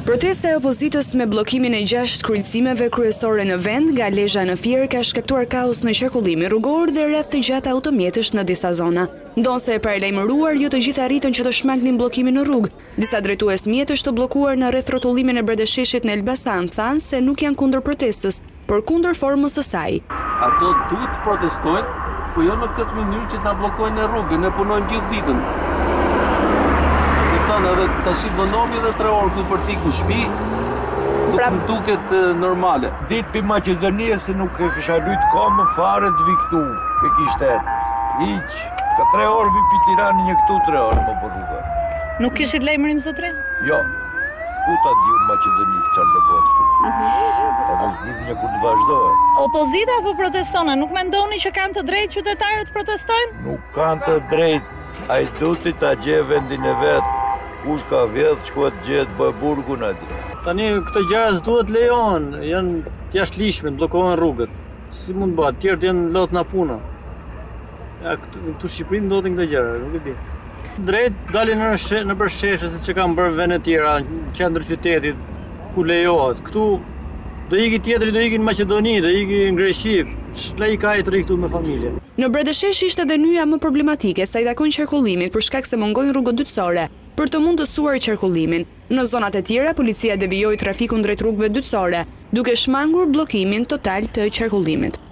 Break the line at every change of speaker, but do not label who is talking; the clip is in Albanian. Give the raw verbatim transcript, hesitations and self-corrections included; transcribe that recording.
Protesta e opozitës me bllokimin e gjashtë kryqëzimeve kryesore në vend nga Lezhë në Fier ka shkaktuar kaos në qarkullimin rrugor dhe rreth të gjatë automjetësh në disa zona. Ndonse e paralajmëruar, jo të gjithë arritën që të shmangnin bllokimin në rrugë. Disa drejtues mjetësh të bllokuar në rreth rrotullimin e Bredesheshit në Elbasan thanë se nuk janë kundër protestës, por kundër formës së saj.
Ato duhet të protestojnë, po jo në këtë mënyrë që ta bllokojnë në rrugë, ne punojmë gjithë ditën. Edhe të shi vëndomi dhe tre orë këtë për t'i ku shpi, nuk më duket normale.
Ditë për Maqedonia se nuk e kësha lujtë komë fare të vi këtu, ke kishtet. Iq, ka tre orë vi për Tirani një këtu tre orë më përruga.
Nuk kishit lejmërim zotre?
Jo, ku ta di unë Maqedoni qarë të bëtë këtu. Edhe s'dit një kur të vazhdojë.
Opozita apo protestone, nuk mendoni që kanë të drejtë qytetarët protestojnë?
Nuk kanë të drejtë, a i duti ta gje vendin e vetë. Kush ka vjedh, qëkohet gjithë bëj burgun ati.
Tani këtë gjara s'duhet lejon, janë jashtë lishme, blokohen rrugët. Si mund bëhet, tjertë janë lot nga puna. Ja, këtu Shqipëri ndodhin këtë gjara, nuk e di. Drejt dalin në, në përsheshe, si që kam bërë vene tjera, në qendër qytetit, ku lejohet. Këtu do iki tjetëri, do iki në Maqedoni, do iki në Greqi, ç'le i ka i të ri këtu me familje.
Në Bredeshesh ishte edhe nyja më problematike sa i takon qarkullimit për shkak se mungojnë rrugët dytësore për të mundësuar qarkullimin. Në zonat e tjera, policia devijoi trafikun drejt rrugëve dytësore, duke shmangur bllokimin total të qarkullimit.